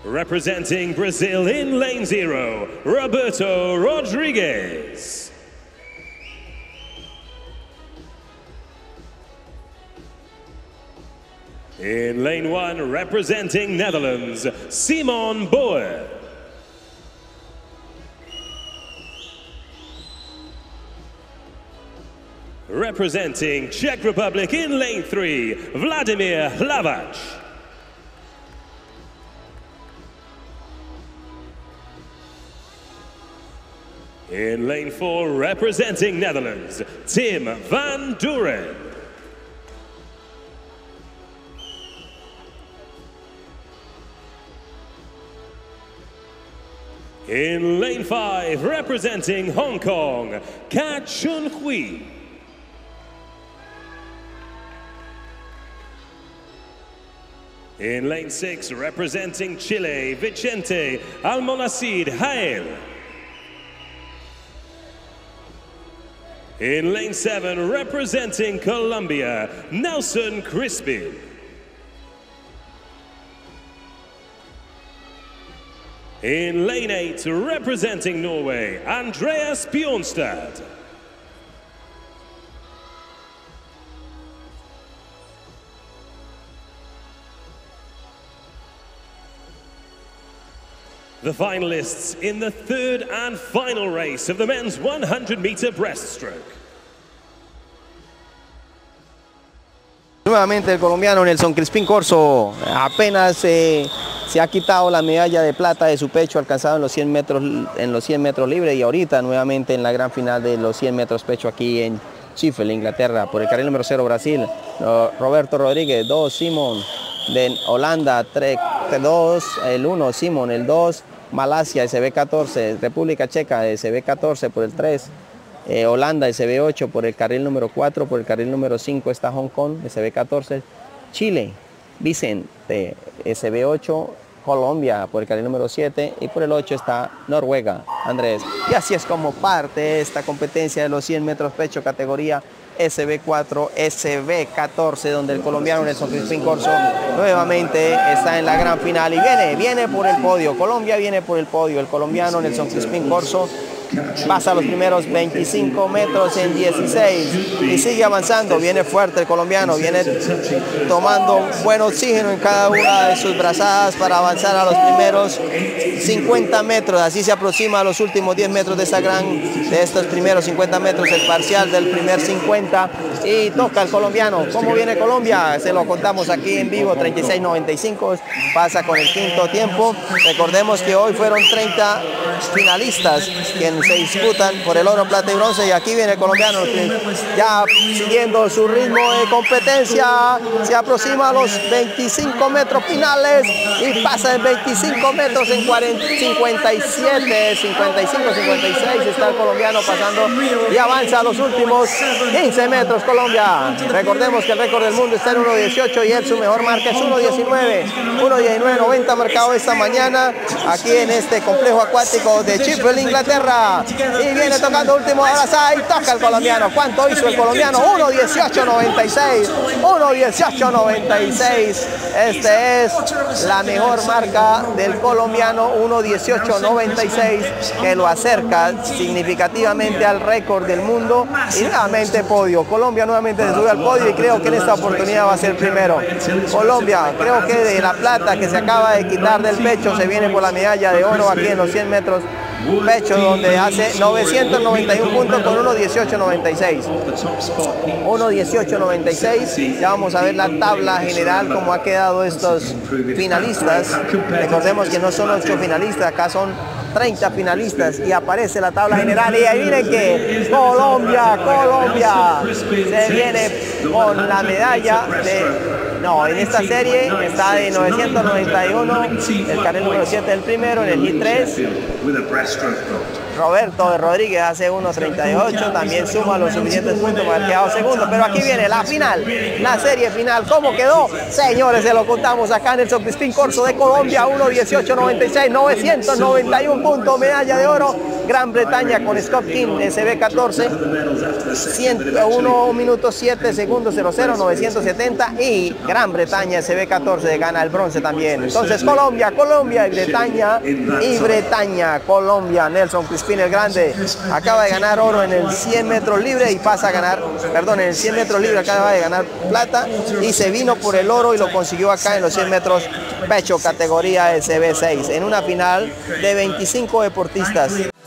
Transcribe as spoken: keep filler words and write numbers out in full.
Representing Brazil in lane zero, Roberto Rodriguez. In lane one, representing Netherlands, Simon Boer. Representing Czech Republic in lane three, Vladimir Hlavac. In lane four, representing Netherlands, Tim van Duren. In lane five, representing Hong Kong, Ka Chun Hui. In lane six, representing Chile, Vicente Almonacid Jael. In lane seven, representing Colombia, Nelson Crispin. In lane eight, representing Norway, Andreas Bjornstad. The finalists in the third and final race of the men's one hundred meter breaststroke. Nuevamente el colombiano Nelson Crispin Corso apenas eh, se ha quitado la medalla de plata de su pecho alcanzado en los cien metros, en los cien metros libres, y ahorita nuevamente en la gran final de los cien metros pecho aquí en Sheffield, Inglaterra. Por el carril número cero, Brasil, Roberto Rodríguez, dos, Simon de Holanda, tres, dos, el uno, Simon, el dos, Malasia, S B catorce, República Checa, S B catorce por el tres, eh, Holanda, S B ocho por el carril número cuatro, por el carril número cinco está Hong Kong, S B catorce, Chile, Vicente, S B ocho, Colombia por el carril número siete, y por el ocho está Noruega, Andrés. Y así es como parte esta competencia de los cien metros pecho categoría S B cuatro, S B catorce, donde el colombiano Nelson Crispin Corso nuevamente está en la gran final y viene, viene por el podio. Colombia viene por el podio. El colombiano Nelson Crispin Corso pasa los primeros veinticinco metros en dieciséis y sigue avanzando. Viene fuerte el colombiano, viene tomando buen oxígeno en cada una de sus brazadas para avanzar a los primeros cincuenta metros. Así se aproxima a los últimos diez metros de esta gran, de estos primeros cincuenta metros, el parcial del primer cincuenta, y toca el colombiano. ¿Cómo viene Colombia? Se lo contamos aquí en vivo. Treinta y seis noventa y cinco pasa con el quinto tiempo. Recordemos que hoy fueron treinta finalistas quienes se disputan por el oro, plata y bronce, y aquí viene el colombiano ya siguiendo su ritmo de competencia. Se aproxima a los veinticinco metros finales y pasa en veinticinco metros en cincuenta y siete, cincuenta y cinco, cincuenta y seis está el colombiano pasando y avanza a los últimos quince metros Colombia. Recordemos que el récord del mundo está en uno dieciocho y él su mejor marca es uno diecinueve, uno diecinueve noventa marcado esta mañana aquí en este complejo acuático de Sheffield, Inglaterra. Y viene tocando último abrazada y toca el colombiano. ¿Cuánto hizo el colombiano? uno dieciocho noventa y seis, uno dieciocho noventa y seis. Este es la mejor marca del colombiano, uno dieciocho noventa y seis, que lo acerca significativamente al récord del mundo. Y nuevamente podio. Colombia nuevamente se sube al podio y creo que en esta oportunidad va a ser primero. Colombia, creo que de la plata que se acaba de quitar del pecho se viene por la medalla de oro aquí en los cien metros pecho, donde hace novecientos noventa y uno puntos con uno dieciocho noventa y seis. uno dieciocho noventa y seis. Ya vamos a ver la tabla general, cómo ha quedado estos finalistas. Recordemos que no son ocho finalistas, acá son treinta finalistas y aparece la tabla general y ahí miren que Colombia, Colombia se viene con la medalla de... No, en esta serie está de novecientos noventa y uno, el carril número siete el primero, en el G tres. Roberto Rodríguez hace uno treinta y ocho, también suma los suficientes puntos para haber quedado segundo. Pero aquí viene la final, la serie final. ¿Cómo quedó? Señores, se lo contamos acá en el Nelson Crispin Corso de Colombia, uno dieciocho noventa y seis, novecientos noventa y uno puntos, medalla de oro. Gran Bretaña con Scott King, S B catorce, ciento uno minutos siete segundos cero cero, novecientos setenta, y Gran Bretaña S B catorce gana el bronce también. Entonces Colombia, Colombia y Bretaña y Bretaña, Colombia. Nelson Crispín el Grande acaba de ganar oro en el cien metros libre y pasa a ganar, perdón, en el cien metros libre acaba de ganar plata y se vino por el oro y lo consiguió acá en los cien metros pecho categoría S B seis en una final de veinticinco deportistas.